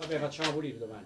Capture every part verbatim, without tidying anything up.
Vabbè, facciamo pulire domani.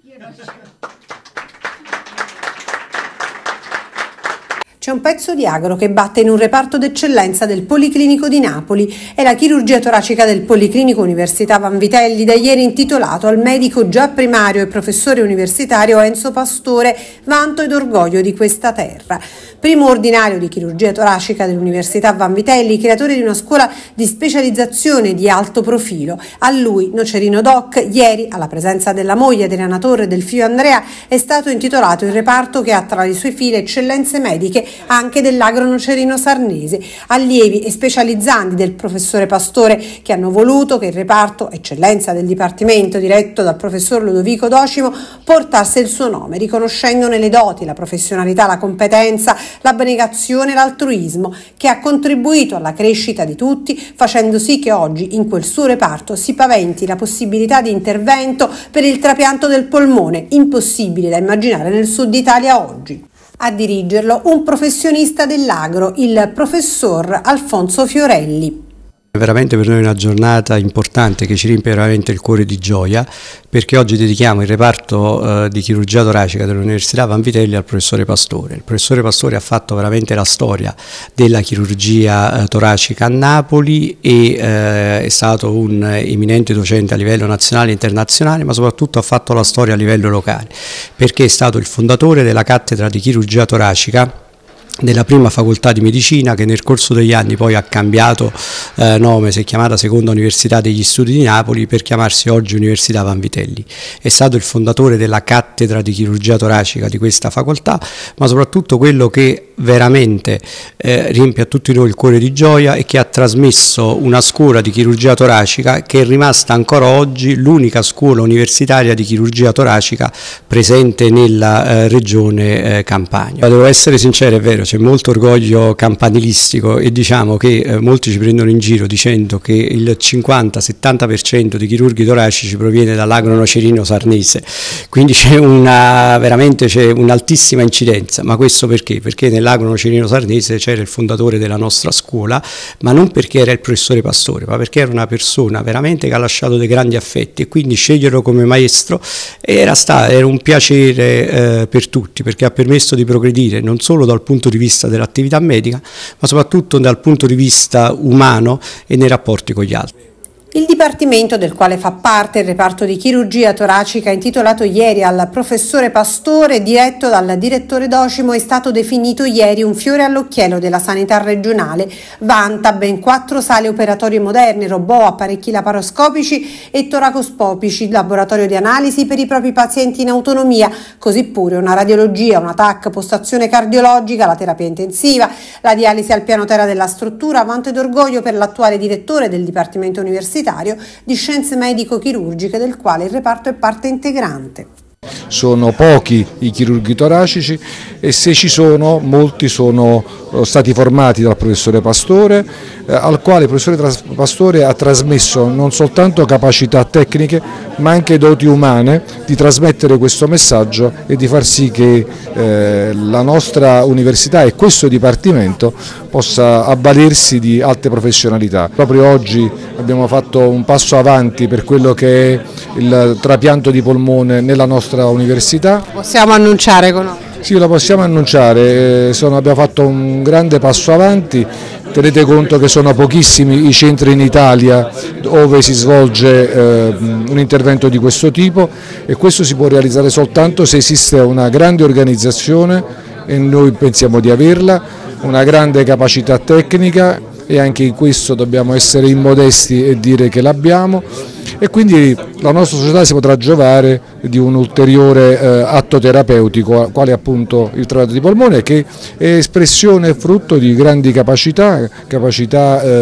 C'è un pezzo di agro che batte in un reparto d'eccellenza del Policlinico di Napoli. È la chirurgia toracica del Policlinico Università Vanvitelli, da ieri intitolato al medico già primario e professore universitario Enzo Pastore, vanto ed orgoglio di questa terra. Primo ordinario di chirurgia toracica dell'Università Vanvitelli, creatore di una scuola di specializzazione di alto profilo. A lui, Nocerino Doc, ieri, alla presenza della moglie Adriana Torre e del figlio Andrea, è stato intitolato il reparto che ha tra le sue file eccellenze mediche anche dell'agro nocerino sarnese, allievi e specializzandi del professore Pastore, che hanno voluto che il reparto, eccellenza del dipartimento diretto dal professor Ludovico Docimo, portasse il suo nome, riconoscendone le doti, la professionalità, la competenza, l'abnegazione e l'altruismo, che ha contribuito alla crescita di tutti, facendo sì che oggi in quel suo reparto si paventi la possibilità di intervento per il trapianto del polmone, impossibile da immaginare nel sud Italia oggi. A dirigerlo un professionista dell'agro, il professor Alfonso Fiorelli. È veramente per noi una giornata importante che ci riempie veramente il cuore di gioia, perché oggi dedichiamo il reparto eh, di chirurgia toracica dell'Università Vanvitelli al professore Pastore. Il professore Pastore ha fatto veramente la storia della chirurgia eh, toracica a Napoli e eh, è stato un eminente docente a livello nazionale e internazionale, ma soprattutto ha fatto la storia a livello locale, perché è stato il fondatore della cattedra di chirurgia toracica della prima facoltà di medicina, che nel corso degli anni poi ha cambiato eh, nome, si è chiamata Seconda Università degli Studi di Napoli per chiamarsi oggi Università Vanvitelli. È stato il fondatore della cattedra di chirurgia toracica di questa facoltà, ma soprattutto quello che veramente eh, riempie a tutti noi il cuore di gioia e che ha trasmesso una scuola di chirurgia toracica che è rimasta ancora oggi l'unica scuola universitaria di chirurgia toracica presente nella eh, regione eh, Campania. Devo essere sincero, è vero, c'è molto orgoglio campanilistico e diciamo che eh, molti ci prendono in giro dicendo che il cinquanta settanta per cento di chirurghi toracici proviene dall'agro nocerino sarnese, quindi c'è una veramente c'è un'altissima incidenza. Ma questo perché? Perché nell'agro nocerino sarnese c'era il fondatore della nostra scuola, ma non perché era il professore Pastore, ma perché era una persona veramente che ha lasciato dei grandi affetti, e quindi sceglierlo come maestro era, stato, era un piacere eh, per tutti, perché ha permesso di progredire non solo dal punto di vista dell'attività medica, ma soprattutto dal punto di vista umano e nei rapporti con gli altri. Il dipartimento del quale fa parte il reparto di chirurgia toracica intitolato ieri al professore Pastore, diretto dal direttore Docimo, è stato definito ieri un fiore all'occhiello della sanità regionale. Vanta ben quattro sale operatorie moderne, robot, apparecchi laparoscopici e toracoscopici, laboratorio di analisi per i propri pazienti in autonomia, così pure una radiologia, una T A C, postazione cardiologica, la terapia intensiva, la dialisi al piano terra della struttura, vanto ed orgoglio per l'attuale direttore del dipartimento universitario di scienze medico-chirurgiche, del quale il reparto è parte integrante. Sono pochi i chirurghi toracici e se ci sono, molti sono stati formati dal professore Pastore, eh, al quale il professore Pastore ha trasmesso non soltanto capacità tecniche ma anche doti umane di trasmettere questo messaggio e di far sì che eh, la nostra università e questo dipartimento possa avvalersi di alte professionalità. Proprio oggi abbiamo fatto un passo avanti per quello che è il trapianto di polmone nella nostra università. Possiamo annunciare con noi? Sì, lo possiamo annunciare, sono, abbiamo fatto un grande passo avanti. Tenete conto che sono pochissimi i centri in Italia dove si svolge eh, un intervento di questo tipo, e questo si può realizzare soltanto se esiste una grande organizzazione, e noi pensiamo di averla, una grande capacità tecnica, e anche in questo dobbiamo essere immodesti e dire che l'abbiamo, e quindi la nostra società si potrà giovare di un ulteriore eh, atto terapeutico, quale appunto il trapianto di polmone, che è espressione e frutto di grandi capacità, capacità eh,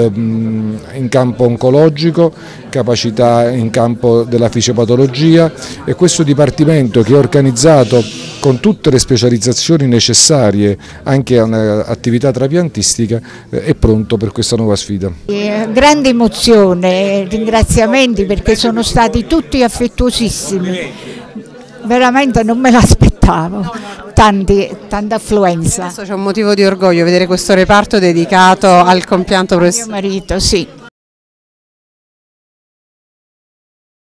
in campo oncologico, capacità in campo della fisiopatologia, e questo dipartimento, che è organizzato con tutte le specializzazioni necessarie anche a un'attività trapiantistica, eh, è pronto per questa nuova sfida. Grande emozione, ringraziamenti perché sono stati tutti affettuosissimi, veramente non me l'aspettavo, tanti, tanta affluenza. Adesso c'è un motivo di orgoglio vedere questo reparto dedicato al compianto professore. Mio marito, sì.